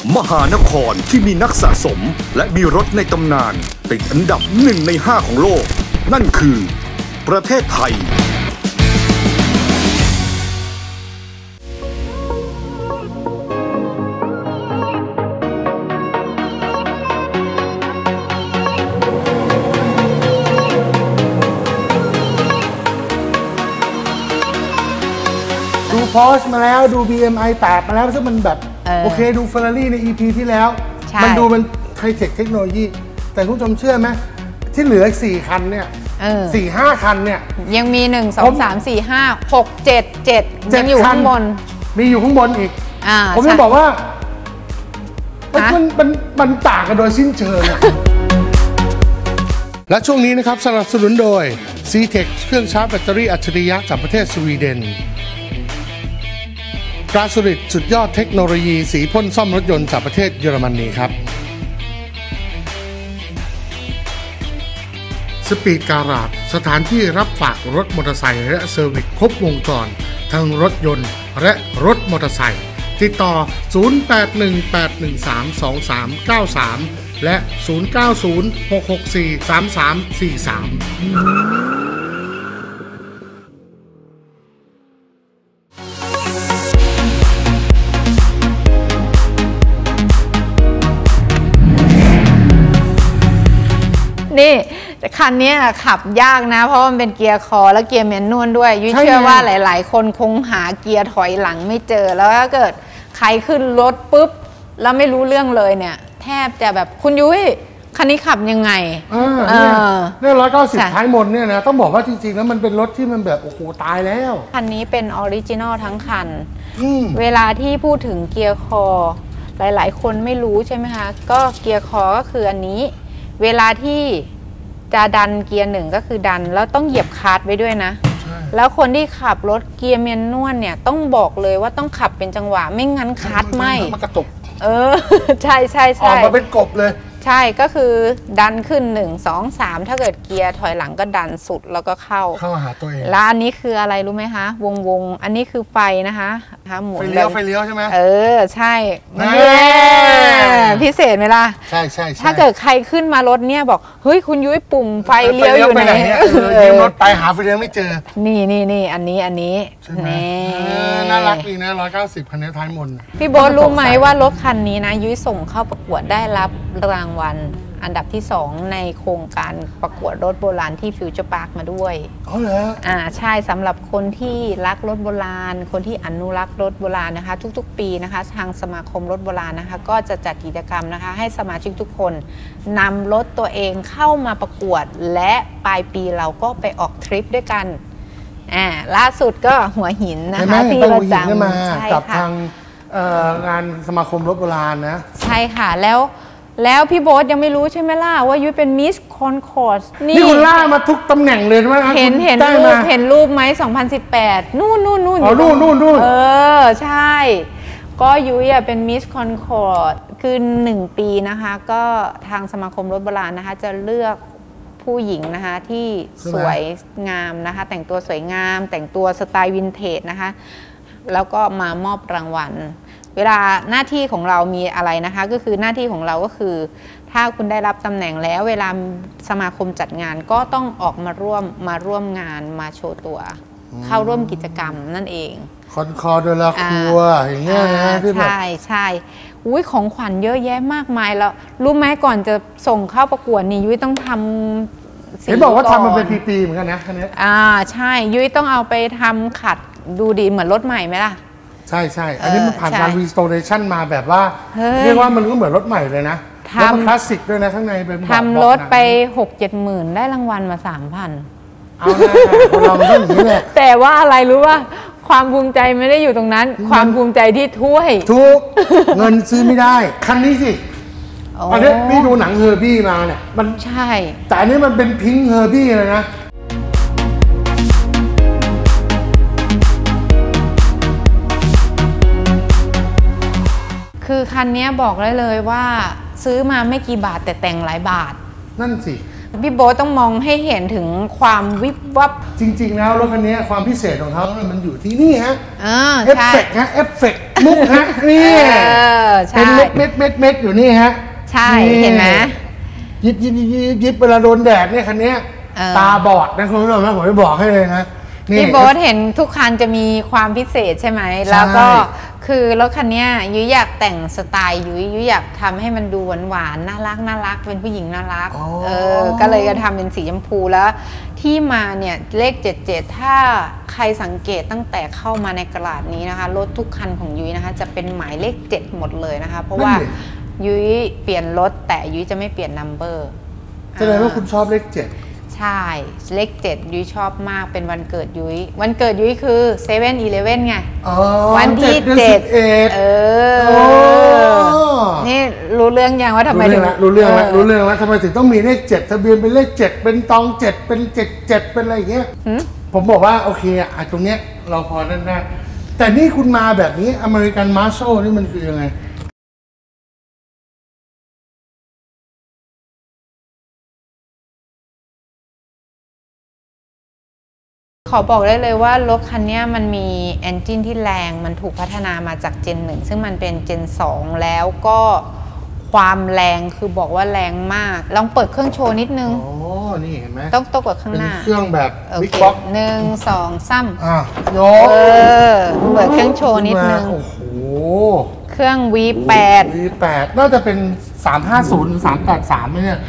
มหานครที่มีนักสะสมและมีรถในตำนานติดอันดับ1 ใน 5ของโลกนั่นคือประเทศไทยดู Porsche มาแล้วดู BMI 8มาแล้วซึ่งมันแบบโอเคดู Ferrari ใน EP ที่แล้วมันดูมันไฮเทคเทคโนโลยีแต่คุณผู้ชมเชื่อไหมที่เหลือ4 คันเนี่ย4-5 คันเนี่ยยังมี1 2 3 4 5 6 7 7ยังอยู่ข้างบนมีอยู่ข้างบนอีกผมจะบอกว่ามันต่างกันโดยสิ้นเชิงและช่วงนี้นะครับสนับสนุนโดย C-Tech เครื่องชาร์จแบตเตอรี่อัจฉริยะจากประเทศสวีเดนกราสริตสุดยอดเทคโนโลยีสีพ่นซ่อมรถยนต์จากประเทศเยอรมนีครับสปีดการาจสถานที่รับฝากรถมอเตอร์ไซค์และเซอร์วิสครบวงจรทั้งรถยนต์และรถมอเตอร์ไซค์ติดต่อ 0818132393 และ 0906643343 นี่คันนี้ขับยากนะเพราะมันเป็นเกียร์คอและเกียร์แมนนวลด้วยยุ้ยเชื่อว่าหลายๆคนคงหาเกียร์ถอยหลังไม่เจอแล้วถ้าเกิดใครขึ้นรถปุ๊บแล้วไม่รู้เรื่องเลยเนี่ยแทบจะแบบคุณยุ้ยคันนี้ขับยังไงเนี่ย190ท้ายมนเนี่ยนะต้องบอกว่าจริงๆแล้วมันเป็นรถที่มันแบบโอ้โหตายแล้วคันนี้เป็นออริจินอลทั้งคันเวลาที่พูดถึงเกียร์คอหลายๆคนไม่รู้ใช่ไหมคะก็เกียร์คอก็คืออันนี้เวลาที่จะดันเกียร์1ก็คือดันแล้วต้องเหยียบคลัตช์ไว้ด้วยนะแล้วคนที่ขับรถเกียร์แมนนวลเนี่ยต้องบอกเลยว่าต้องขับเป็นจังหวะไม่งั้นคลัตช์ไหมมันกระตุกใช่ใช่ใช่ออกมาเป็นกบเลยใช่ก็คือดันขึ้น1 2 3ถ้าเกิดเกียร์ถอยหลังก็ดันสุดแล้วก็เข้าหาตัวเองแล้วอันนี้คืออะไรรู้ไหมคะวงอันนี้คือไฟนะคะหมุนไฟเลี้ยวใช่ไหมใช่พิเศษไหมล่ะใช่ถ้าเกิดใครขึ้นมารถเนี่ยบอกเฮ้ยคุณยุ้ยปุ่มไฟเลี้ยวอยู่ไหนยืมรถไปหาไฟเลี้ยวไม่เจอนี่อันนี้นี่น่ารักดีนะ190คันนี้ท้ายมนพี่โบ๊ทรู้ไหมว่ารถคันนี้นะยุ้ยส่งเข้าประกวดได้รับรางวัลอันดับที่2ในโครงการประกวดรถโบราณที่ฟิวเจอร์พาร์คมาด้วยเหรอใช่สำหรับคนที่รักรถโบราณคนที่อนุรักษ์รถโบราณนะคะทุกๆปีนะคะทางสมาคมรถโบราณนะคะก็จะจัดกิจกรรมนะคะให้สมาชิกทุกคนนำรถตัวเองเข้ามาประกวดและปลายปีเราก็ไปออกทริปด้วยกันล่าสุดก็หัวหินนะคะที่เราจำใช่กับทางงานสมาคมรถโบราณนะใช่ค่ะแล้วพี่โบ๊ทยังไม่รู้ใช่ไหมล่ะว่ายุ้ยเป็นมิสคอนคอร์สนี่คุณล่ามาทุกตำแหน่งเลยใช่ไหมเห็นรูปไหม2018นู่นนู่นใช่ก็ยุ้ยเป็นมิสคอนคอร์สคือ1 ปีนะคะก็ทางสมาคมรถโบราณนะคะจะเลือกผู้หญิงนะคะที่สวยงามนะคะแต่งตัวสวยงามแต่งตัวสไตล์วินเทจนะคะแล้วก็มามอบรางวัลเวลาหน้าที่ของเรามีอะไรนะคะก็คือหน้าที่ของเราก็คือถ้าคุณได้รับตำแหน่งแล้วเวลาสมาคมจัดงานก็ต้องออกมาร่วมงานมาโชว์ตัวเข้าร่วมกิจกรรมนั่นเองคอนคอร์ดละครัวอย่างเงี้ยนะที่แบบใช่อุ้ยของขวัญเยอะแยะมากมายแล้วรู้ไหมก่อนจะส่งเข้าประกวดนี่ยุ้ยต้องทำเห็นบอกว่าทำมันเป็นปีๆเหมือนกันนะคันนี้ใช่ยุ้ยต้องเอาไปทำขัดดูดีเหมือนรถใหม่ไหมล่ะใช่อันนี้มันผ่านการรีสโตเรชั่นมาแบบว่าเรียกว่ามันก็เหมือนรถใหม่เลยนะแล้วมันคลาสสิกด้วยนะข้างในเป็นทำรถไป 6-7 หมื่นได้รางวัลมา 3,000 เอาละคนเราต้องอย่างนี้แหละแต่ว่าอะไรรู้ว่าความภูมิใจไม่ได้อยู่ตรงนั้นความภูมิใจที่ถ้วยทุกเงินซื้อไม่ได้คันนี้สิอันนี้พี่ดูหนังเฮอร์บี้มาเนี่ยมันใช่แต่อันนี้มันเป็นพิงค์เฮอร์บี้เลยนะคือคันนี้บอกได้เลยว่าซื้อมาไม่กี่บาทแต่แต่งหลายบาทนั่นสิพี่โบ๊ทต้องมองให้เห็นถึงความวิบวับจริงๆแล้วรถคันนี้ความพิเศษของเขามันอยู่ที่นี่ฮะเอฟเฟกต์ฮะเอฟเฟกต์มุกฮะนี่เป็นเม็ดอยู่นี่ฮะใช่เห็นไหมยิบเวลาโดนแดดเนี่ยคันนี้ตาบอดนะคุณผู้ชมนะผมจะบอกให้เลยนะพี่โบ๊ทเห็นทุกคันจะมีความพิเศษใช่ไหมแล้วก็คือรถคันนี้ยุ้ยอยากแต่งสไตล์ยุ้ยอยากทำให้มันดูหวานน่ารักเป็นผู้หญิงน่ารักก็เลยจะทำเป็นสีชมพูแล้วที่มาเนี่ยเลข77ถ้าใครสังเกตตั้งแต่เข้ามาในกระดาษนี้นะคะรถทุกคันของยุ้ยนะคะจะเป็นหมายเลข7หมดเลยนะคะเพราะว่ายุ้ยเปลี่ยนรถแต่ยุ้ยจะไม่เปลี่ยนนัมเบอร์แสดงว่าคุณชอบเลข7 ใช่เลข7ยุ้ยชอบมากเป็นวันเกิดยุ้ยวันเกิดยุ้ยคือ7-11ไงวันที่7นี่รู้เรื่องยังว่าทำไมถึงรู้เรื่องแล้วทำไมถึงต้องมีเลข7ทะเบียนเป็นเลข7เป็นตอง7เป็น77เป็นอะไรอย่างเงี้ยผมบอกว่าโอเคอ่ะตรงเนี้ยเราพอนั่นได้แต่นี่คุณมาแบบนี้อเมริกันมาร์ชอลนี่มันคือยังไงขอบอกได้เลยว่ารถคันนี้มันมีเอนจินที่แรงมันถูกพัฒนามาจากเจน1ซึ่งมันเป็นเจน2แล้วก็ความแรงคือบอกว่าแรงมากลองเปิดเครื่องโชว์นิดนึงอ๋อนี่เห็นไหมต้องกดข้างหน้าเครื่องแบบบิ๊กบ็อกซ์ 1 2 3 โยเปิดเครื่องโชว์นิดนึงโอ้โหเครื่อง V8 น่าจะเป็น350หรือ383ไหมเนี่ย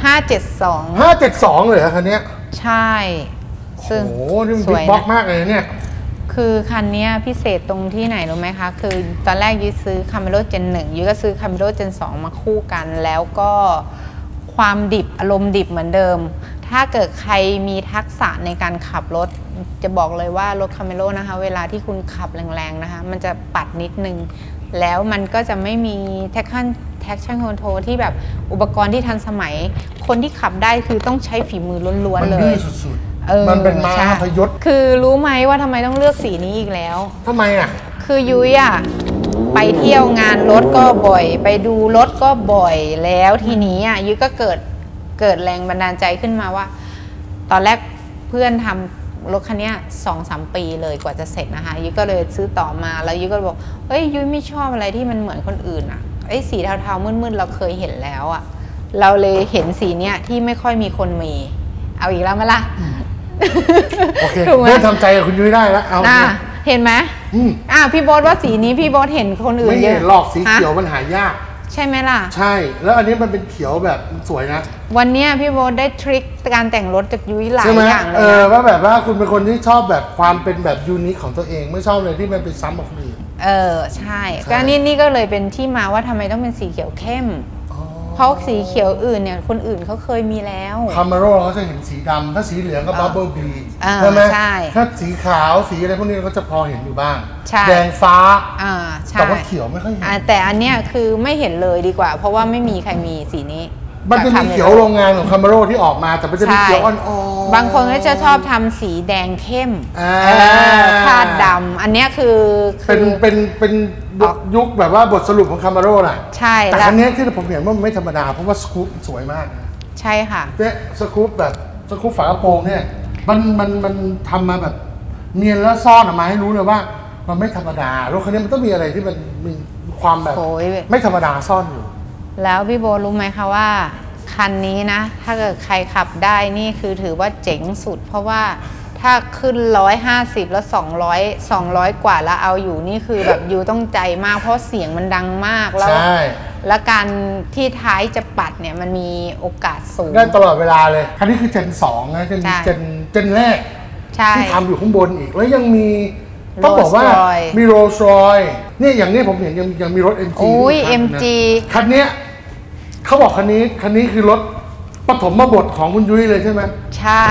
572เลยคันนี้ใช่ซึ่งสวยบ็อกมากเลยเนี่ยคือคันนี้พิเศษตรงที่ไหนรู้ไหมคะคือตอนแรกยุ้ยซื้อคาเมโร่เจน1ยุ้ยก็ซื้อคาเมโร่เจน2มาคู่กันแล้วก็ความดิบอารมณ์ดิบเหมือนเดิมถ้าเกิดใครมีทักษะในการขับรถจะบอกเลยว่ารถคาเมโร่นะคะเวลาที่คุณขับแรงๆนะคะมันจะปัดนิดนึงแล้วมันก็จะไม่มีแท็กชั่นคอนโทรลที่แบบอุปกรณ์ที่ทันสมัยคนที่ขับได้คือต้องใช้ฝีมือล้วนๆเลยมันเป็นม้าพยศคือรู้ไหมว่าทำไมต้องเลือกสีนี้อีกแล้วทำไมอ่ะคือยุ้ยอ่ะไปเที่ยวงานรถก็บ่อยไปดูรถก็บ่อยแล้วทีนี้อ่ะยุ้ยก็เกิดแรงบันดาลใจขึ้นมาว่าตอนแรกเพื่อนทำรถคันนี้2-3 ปีเลยกว่าจะเสร็จนะคะยุ้ยก็เลยซื้อต่อมาแล้วยุ้ยก็บอกเฮ้ยยุ้ยไม่ชอบอะไรที่มันเหมือนคนอื่นอ่ะไอ้สีเทาๆมืดๆเราเคยเห็นแล้วอ่ะเราเลยเห็นสีเนี้ยที่ไม่ค่อยมีคนมีเอาอีกแล้วมั้ยล่ะโอเคเริ่มทำใจกับคุณยุ้ยได้แล้วเอาเห็นไหมพี่โบ๊ทว่าสีนี้พี่โบ๊ทเห็นคนอื่นเยอะไม่เห็นหรอกสีเขียวมันหายากใช่ไหมล่ะใช่แล้วอันนี้มันเป็นเขียวแบบสวยนะวันนี้พี่โบ๊ทได้ทริคการแต่งรถจากยุ้ยหลายอย่างเลยนะว่าแบบว่าคุณเป็นคนที่ชอบแบบความเป็นแบบยูนิคของตัวเองไม่ชอบเลยที่มันเป็นซ้ำกับคนอื่นใช่ก็นี่ก็เลยเป็นที่มาว่าทำไมต้องเป็นสีเขียวเข้มเพราะสีเขียวอื่นเนี่ยคนอื่นเขาเคยมีแล้วคาเมโร่เราจะเห็นสีดำถ้าสีเหลืองก็บับเบิ้ลบีใช่ไหมถ้าสีขาวสีอะไรพวกนี้เราก็จะพอเห็นอยู่บ้างแดงฟ้าแต่ว่าเขียวไม่ค่อยเห็นแต่อันเนี้ยคือไม่เห็นเลยดีกว่าเพราะว่าไม่มีใครมีสีนี้มันจะมีเขียวโรงงานของคาเมโร่ที่ออกมาแต่มันจะมีเขียวอ่อนๆบางคนก็จะชอบทำสีแดงเข้มคาดดำอันนี้คือเป็นยุคแบบว่าบทสรุปของคาเมโร่น่ะใช่แต่อันนี้ที่ผมเห็นว่ามันไม่ธรรมดาเพราะว่าสกู๊ปสวยมากใช่ค่ะเนี่ยสกู๊ปแบบสกู๊ปฝากระโปรงเนี่ยมันทำมาแบบเนียนแล้วซ่อนออกมาให้รู้เลยว่ามันไม่ธรรมดารถคันนี้มันต้องมีอะไรที่มันมีความแบบไม่ธรรมดาซ่อนอยู่แล้วพี่โบรู้ไหมคะว่าคันนี้นะถ้าเกิดใครขับได้นี่คือถือว่าเจ๋งสุดเพราะว่าถ้าขึ้น150แล้ว200กว่าแล้วเอาอยู่นี่คือแบบอยู่ต้องใจมากเพราะเสียงมันดังมากแล้วการที่ท้ายจะปัดเนี่ยมันมีโอกาสสูงได้ตลอดเวลาเลยคันนี้คือเจน2นะเจนแรกที่ทำอยู่ข้างบนอีกแล้วยังมีต้องบอกว่ามีโรลส์รอยซ์เนี่ยอย่างนี้ผมเห็นยังมีรถ MG MG คันนี้เขาบอกคันนี้คือรถปฐมบทของคุณยุ้ยเลยใช่ไหมใช่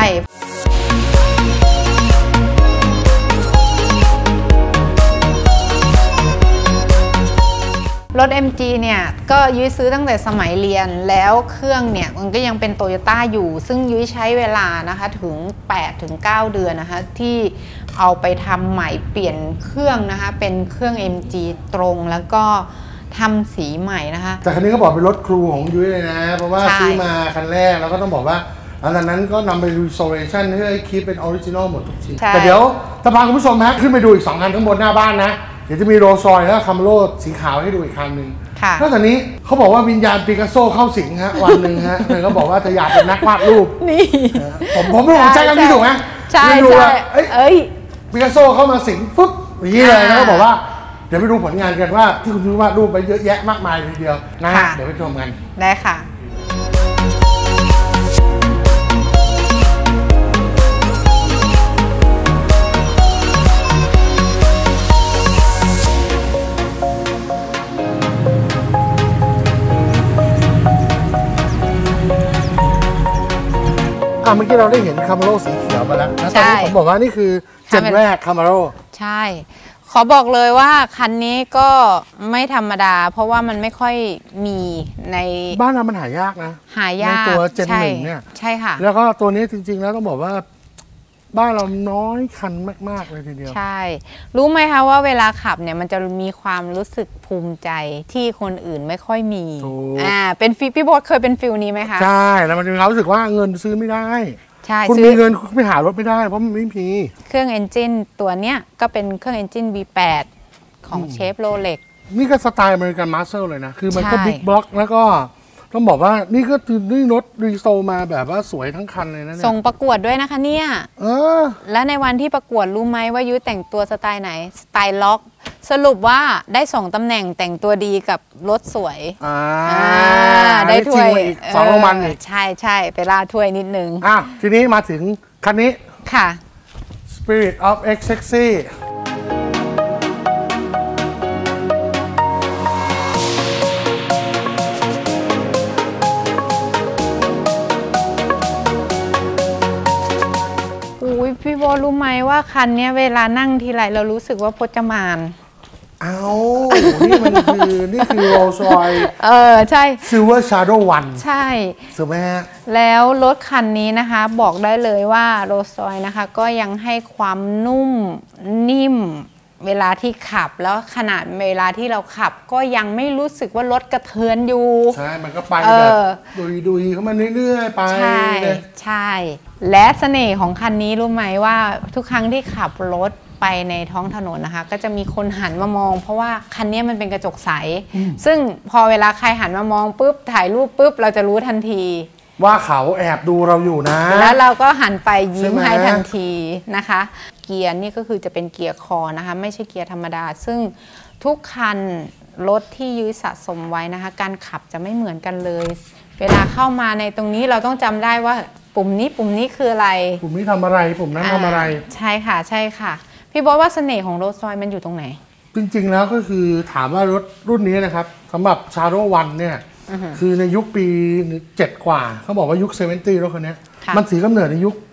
รถ MG เนี่ยก็ยุ้ยซื้อตั้งแต่สมัยเรียนแล้วเครื่องเนี่ยมันก็ยังเป็นโตโยต้าอยู่ซึ่งยุ้ยใช้เวลานะคะถึง 8-9 เดือนนะคะที่เอาไปทำใหม่เปลี่ยนเครื่องนะคะเป็นเครื่อง MG ตรงแล้วก็ทำสีใหม่นะคะแต่คันนี้ก็บอกเป็นรถครูของยุ้ยเลยนะเพราะว่าซื้อมาคันแรกแล้วก็ต้องบอกว่าหลังจากนั้นก็นำไป restoration ให้คลิปเป็นออริจินอลหมดทุกชิ้นแต่เดี๋ยวจะพาคุณผู้ชมขึ้นไปดูอีก2 คันข้างบนหน้าบ้านนะเดี๋ยวจะมีโรลส์รอยซ์และคัมโรสีขาวให้ดูอีกคันหนึ่งนอกจากนี้เขาบอกว่าวิญญาณปิกัสโซเข้าสิงวันหนึ่งเลยเขาบอกว่าจะอยากเป็นนักวาดรูปนี่ผมไม่รู้ใช่กันที่ถูกไหมใช่ใช่ปิกัสโซเข้ามาสิงฟึ๊บอย่างนี้เลยแล้วก็บอกว่าเดี๋ยวไปดูผลงานกันว่าที่คุณวาดรูปไปเยอะแยะมากมายทีเดียวนะฮะเดี๋ยวไปชมกันได้ค่ะเมื่อกี้เราได้เห็นคามาโร่สีเขียวมาแล้วนะตอนนี้ผมบอกว่านี่คือเจนแรกคามาโร่ใช่ขอบอกเลยว่าคันนี้ก็ไม่ธรรมดาเพราะว่ามันไม่ค่อยมีในบ้านเรามันหายากนะหายากในตัวเจนหนึ่งเนี่ยใช่ค่ะแล้วก็ตัวนี้จริงๆแล้วต้องบอกว่าบ้านเราน้อยคันมากๆเลยทีเดียวใช่รู้ไหมคะว่าเวลาขับเนี่ยมันจะมีความรู้สึกภูมิใจที่คนอื่นไม่ค่อยมีเป็นฟิลพี่โบ๊ทเคยเป็นฟิลนี้ไหมคะใช่แล้วมันจะมีความรู้สึกว่าเงินซื้อไม่ได้ใช่คุณมีเงินคุณไปหารถไม่ได้เพราะมันไม่มีเครื่องเอนจินตัวเนี้ยก็เป็นเครื่องเอนจิน V8 ของเชฟโรเล็กนี่ก็สไตล์อเมริกันมาสเซอร์เลยนะคือมันก็บิ๊กบล็อกแล้วก็ต้องบอกว่านี่ก็คือนี่รถรีโซมาแบบว่าสวยทั้งคันเลยนะเนี่ยส่งประกวดด้วยนะคะเนี่ยและในวันที่ประกวดรู้ไหมว่ายุ้ยแต่งตัวสไตล์ไหนสไตล์ล็อกสรุปว่าได้2 ตำแหน่งแต่งตัวดีกับรถสวยได้ถ้วย2 รางวัลอีกใช่ไปล่าถ้วยนิดนึงทีนี้มาถึงคันนี้ค่ะ Spirit of X Sexy พี่โบรู้ไหมว่าคันนี้เวลานั่งทีไรเรารู้สึกว่าพจมานนี่คือโรลส์รอยซ์ใช่ Silver Shadow 1 ใช่ถูกไหมฮะแล้วรถคันนี้นะคะบอกได้เลยว่าโรลส์รอยซ์นะคะก็ยังให้ความนุ่มนิ่มเวลาที่ขับแล้วขนาดเวลาที่เราขับก็ยังไม่รู้สึกว่ารถกระเทือนอยู่ใช่มันก็ไปแบบดุยเข้ามาเรื่อยๆไปใช่และเสน่ห์ของคันนี้รู้ไหมว่าทุกครั้งที่ขับรถไปในท้องถนนนะคะก็จะมีคนหันมามองเพราะว่าคันนี้มันเป็นกระจกใสซึ่งพอเวลาใครหันมามองปุ๊บถ่ายรูปปุ๊บเราจะรู้ทันทีว่าเขาแอบดูเราอยู่นะแล้วเราก็หันไปยิ้มให้ทันทีนะคะเกียร์นี่ก็คือจะเป็นเกียร์คอนะคะไม่ใช่เกียร์ธรรมดาซึ่งทุกคันรถที่ยุ้ยสะสมไว้นะคะการขับจะไม่เหมือนกันเลยเวลาเข้ามาในตรงนี้เราต้องจำได้ว่าปุ่มนี้คืออะไรปุ่มนี้ทำอะไรปุ่มนั้นทำอะไรใช่ค่ะพี่บอกว่าเสน่ห์ของโรลส์รอยซ์มันอยู่ตรงไหนจริงๆแล้วก็คือถามว่ารถรุ่นนี้นะครับสำหรับ Shadow 1เนี่ยคือในยุคปี7 กว่าเขาบอกว่ายุค70รถคันนี้มันถือกำเนิดในยุค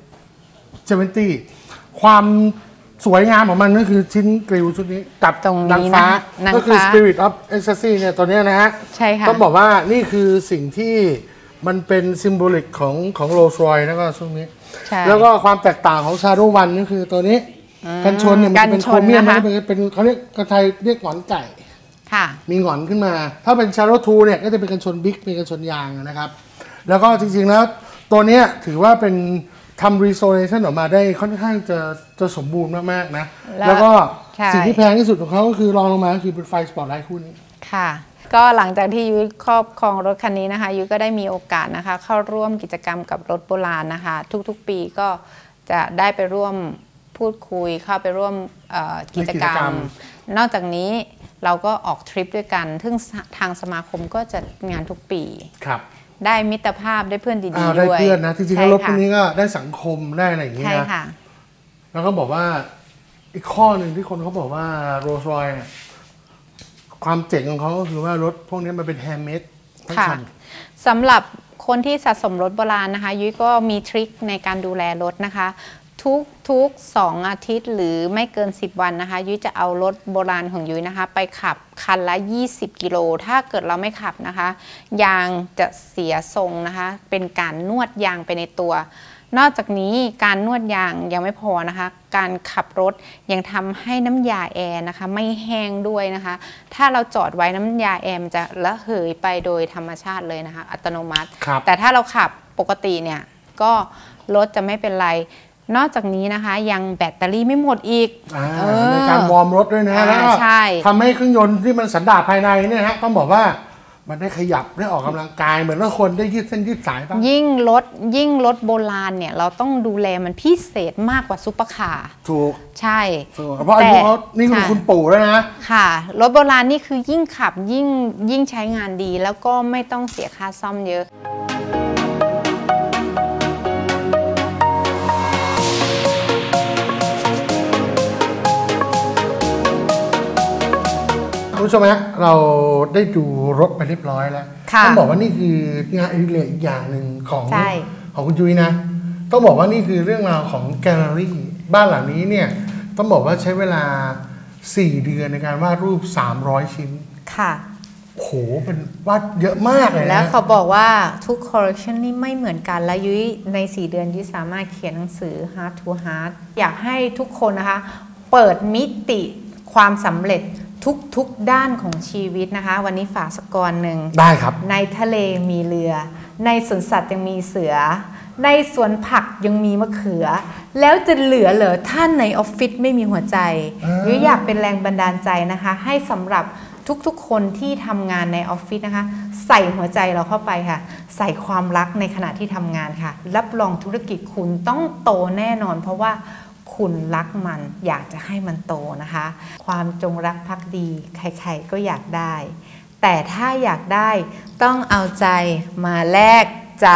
70ความสวยงามของมันก็คือชิ้นกริลชุดนี้กับนางฟ้าก็คือ Spirit of Ecstasy เนี่ยตัวนี้นะฮะใช่ค่ะต้องบอกว่านี่คือสิ่งที่มันเป็นซิมโบลิกของโรลส์รอยซ์แล้วก็ช่วงนี้แล้วก็ความแตกต่างของ Shadow 1ก็คือตัวนี้กันชนเนี่ยมันเป็นโครเมียมนะเป็นเขาเรียกกระไทยเรียกหงอนไก่มีหงอนขึ้นมาถ้าเป็น Shadow 2เนี่ยก็จะเป็นกันชนบิ๊กเป็นกันชนยางนะครับแล้วก็จริงๆแล้วตัวนี้ถือว่าเป็นทำ restoration ออกมาได้ค่อนข้างจะสมบูรณ์มากๆนะแล้วก็สิ่งที่แพงที่สุดของเขาก็คือรองลงมาคือเป็นไฟสปอตไลท์คู่นี้ค่ะก็หลังจากที่ยุ้ยครอบครองรถคันนี้นะคะยุ้ยก็ได้มีโอกาสนะคะเข้าร่วมกิจกรรมกับรถโบราณนะคะทุกๆปีก็จะได้ไปร่วมพูดคุยเข้าไปร่วมกิจกรรมนอกจากนี้เราก็ออกทริปด้วยกันซึ่งทางสมาคมก็จัดงานทุกปีได้มิตรภาพได้เพื่อนดีๆด้วยได้เพื่อนนะจริงๆแล้วรถคันนี้ก็ได้สังคมได้อะไรอย่างเงี้ยนะแล้วก็บอกว่าอีกข้อหนึ่งที่คนเขาบอกว่าโรลส์รอยซ์ความเจ๋งของเขาก็คือว่ารถพวกนี้มันเป็นแฮนด์เมดทั้งคันสำหรับคนที่สะสมรถโบราณนะคะยุ้ยก็มีทริคในการดูแลรถนะคะทุก2 อาทิตย์หรือไม่เกิน10 วันนะคะยุ้ยจะเอารถโบราณของยุ้ยนะคะไปขับคันละ20 กิโลถ้าเกิดเราไม่ขับนะคะยางจะเสียทรงนะคะเป็นการนวดยางไปในตัวนอกจากนี้การนวดยางยังไม่พอนะคะการขับรถยังทำให้น้ำยาแอร์นะคะไม่แห้งด้วยนะคะถ้าเราจอดไว้น้ำยาแอร์มันจะระเหยไปโดยธรรมชาติเลยนะคะอัตโนมัติแต่ถ้าเราขับปกติเนี่ยก็รถจะไม่เป็นไรนอกจากนี้นะคะยังแบตเตอรี่ไม่หมดอีกในการวอร์มรถด้วยนะแล้วก็ทำให้เครื่องยนต์ที่มันสันดาปภายในเนี่ยฮะต้องบอกว่ามันได้ขยับได้ออกกำลังกายเหมือนว่าคนได้ยืดเส้นยืดสายบ้างยิ่งรถโบราณเนี่ยเราต้องดูแลมันพิเศษมากกว่าซุปเปอร์คาร์ถูกใช่เพราะอายุเขานี่คือคุณปู่แล้วนะค่ะรถโบราณนี่คือยิ่งขับยิ่งใช้งานดีแล้วก็ไม่ต้องเสียค่าซ่อมเยอะคุณผู้ชมฮะเราได้ดูรถไปเรียบร้อยแล้วต้องบอกว่านี่คืองานอดิเรกอีกอย่างหนึ่งของคุณยุ้ยนะต้องบอกว่านี่คือเรื่องราวของแกลเลอรี่บ้านหลังนี้เนี่ยต้องบอกว่าใช้เวลา4 เดือนในการวาดรูป300 ชิ้นค่ะโหเป็นวาดเยอะมากเลยนะแล้วเขาบอกว่าทุกคอลเลคชันนี่ไม่เหมือนกันและยุ้ยใน4 เดือนยุ้ยสามารถเขียนหนังสือ Heart to Heart อยากให้ทุกคนนะคะเปิดมิติความสำเร็จทุกด้านของชีวิตนะคะวันนี้ฝากสักกรหนึ่งได้ครับในทะเลมีเรือในสวนสัตว์ยังมีเสือในสวนผักยังมีมะเขือแล้วจะเหลือเหรอท่านในออฟฟิศไม่มีหัวใจยุ้ยอยากเป็นแรงบันดาลใจนะคะให้สำหรับทุกคนที่ทำงานในออฟฟิศนะคะใส่หัวใจเราเข้าไปค่ะใส่ความรักในขณะที่ทำงานค่ะรับรองธุรกิจคุณต้องโตแน่นอนเพราะว่าคุณรักมันอยากจะให้มันโตนะคะความจงรักภักดีใครๆก็อยากได้แต่ถ้าอยากได้ต้องเอาใจมาแลกใจ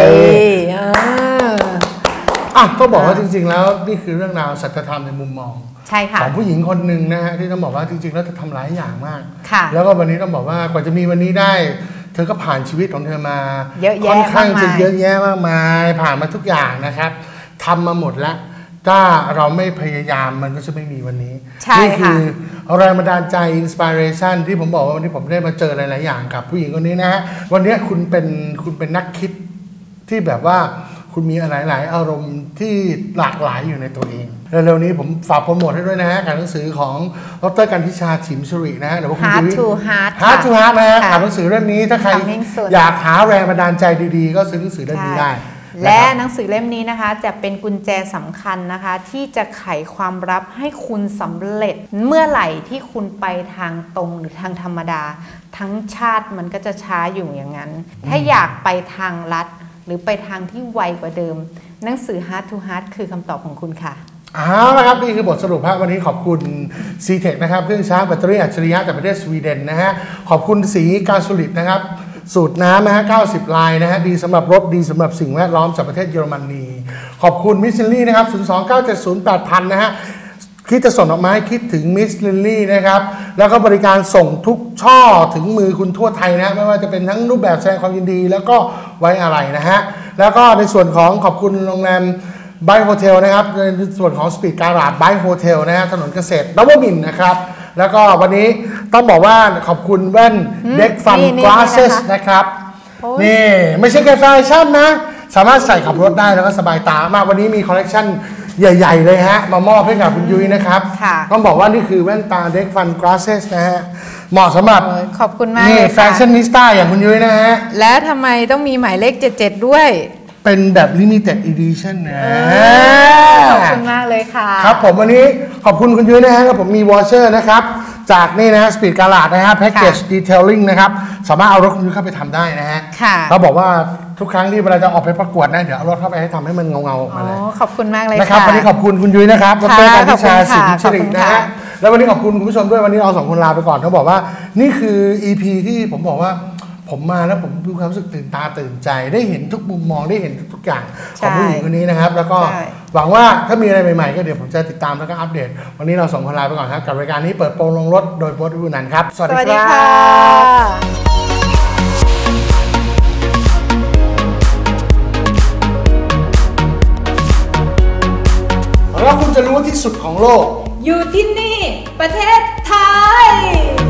ก็บอกว่าจริงๆแล้วนี่คือเรื่องราวสัจธรรมในมุมมองใช่ค่ะของผู้หญิงคนหนึ่งนะฮะที่ต้องบอกว่าจริงๆแล้วจะทำหลายอย่างมากแล้วก็วันนี้ต้องบอกว่ากว่าจะมีวันนี้ได้เธอก็ผ่านชีวิตของเธอมาค่อนข้างจะเยอะแยะมากมายผ่านมาทุกอย่างนะครับทำมาหมดแล้วถ้าเราไม่พยายามมันก็จะไม่มีวันนี้นี่คือแรงบันดาลใจอินสปิเรชันที่ผมบอกว่าวันนี้ผมได้มาเจอหลายๆอย่างกับผู้หญิงคนนี้นะฮะวันนี้คุณเป็นนักคิดที่แบบว่าคุณมีหลายๆอารมณ์ที่หลากหลายอยู่ในตัวเองเร็วๆนี้ผมฝากโปรโมทให้ด้วยนะฮะการหนังสือของดร.กันทิชาฉิมสุรินะฮะหรือว่าคุณ Heart to Heart Heart to Heart นะฮะอ่านหนังสือเล่มนี้ถ้าใครอยากหาแรงบันดาลใจดีๆก็ซื้อหนังสือเล่มนี้ได้และหนังสือเล่มนี้นะคะจะเป็นกุญแจสำคัญนะคะที่จะไขความลับให้คุณสำเร็จเมื่อไหร่ที่คุณไปทางตรงหรือทางธรรมดาทั้งชาติมันก็จะช้าอยู่อย่างนั้นถ้าอยากไปทางลัดหรือไปทางที่ไวกว่าเดิมหนังสือ Heart to Heart คือคำตอบของคุณค่ะละครับนี่คือบทสรุปวันนี้ขอบคุณ C-Tech นะครับเครื่องชาร์จแบตเตอรี่อัจฉริยะจากประเทศสวีเดนนะฮะขอบคุณสีการโซลิดนะครับสูตรน้ำนะฮะ90 ลายนะฮะดีสำหรับรถดีสำหรับสิ่งแวดล้อมจากประเทศเยอรมนีขอบคุณมิสซิลลี่นะครับ029708000นะฮะคิดจะส่งดอกไม้คิดถึงมิสซิลลี่นะครับแล้วก็บริการส่งทุกช่อถึงมือคุณทั่วไทยนะไม่ว่าจะเป็นทั้งรูปแบบแสดงความยินดีแล้วก็ไว้อะไรนะฮะแล้วก็ในส่วนของขอบคุณโรงแรมไบโฮเทลนะครับในส่วนของสปีดการ์ดไบโฮเทลนะฮะถนนเกษตรดับเบิลมินนะครับแล้วก็วันนี้ต้องบอกว่าขอบคุณแว่นเด็กฟันกลาสเซสนะครับนี่ไม่ใช่แค่แฟชั่นนะสามารถใส่ขับรถได้แล้วก็สบายตามากวันนี้มีคอลเลกชันใหญ่ๆเลยฮะมามอบให้กับคุณยุ้ยนะครับต้องบอกว่านี่คือแว่นตาเด็กฟันกลาสเซสนะฮะเหมาะสำหรับขอบคุณมากนี่แฟชั่นนิสต้าอย่างคุณยุ้ยนะฮะแล้วทำไมต้องมีหมายเลข77ด้วยเป็นแบบ limited edition นะขอบคุณมากเลยค่ะครับผมวันนี้ขอบคุณคุณยุ้ยนะฮะแล้วผมมีวอเชอร์นะครับจากนี่นะฮะสปีดการ์ดนะฮะแพ็กเกจดีเทลลิ่งนะครับสามารถเอารถคุณยุ้ยเข้าไปทำได้นะฮะเขาบอกว่าทุกครั้งที่เวลาจะออกไปประกวดนะเดี๋ยวเอารถเข้าไปให้ทำให้มันเงาๆออกมาเลยขอบคุณมากเลยนะครับวันนี้ขอบคุณคุณยุ้ยนะครับดร.กันทิชาสินสิรินะฮะแล้ววันนี้ขอบคุณคุณผู้ชมด้วยวันนี้เรา2 คนลาไปก่อนเขาบอกว่านี่คือ EP ที่ผมบอกว่าผมมาแล้วผมมีความรู้สึกตื่นตาตื่นใจได้เห็นทุกมุมมองได้เห็นทุกอย่างของผู้หญิงคนนี้นะครับแล้วก็หวังว่าถ้ามีอะไรใหม่ๆก็เดี๋ยวผมจะติดตามแล้วก็อัปเดตวันนี้เรา2 คนลาไปก่อนครับกับรายการนี้เปิดโปงลงรถโดยโบ๊ทวิบูลย์นันท์ครับสวัสดีค่ะแล้วคุณจะรู้ว่าที่สุดของโลกอยู่ที่นี่ประเทศไทย